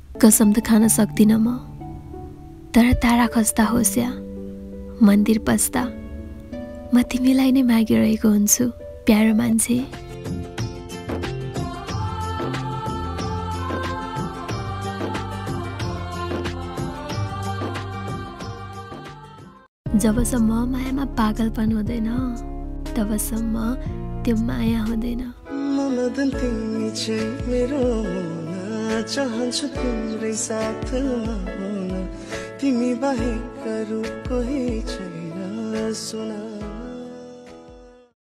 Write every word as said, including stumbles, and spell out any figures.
कसम त खान सक्दिनँ म, तर तारा खस्दा होस् या मन्दिर पस्दा म तिमीलाई नै मागिरहेको हुन्छु प्यारो मान्छे। जबसम्म मायामा पागलपन हुँदैन तबसम्म त्यो माया हुँदैन। मदन तिमी चाहिँ मेरो मुना, चाहन्छु तिम्रै साथमा हुन, तिमी बाहेक अरू कोही छैन सुन।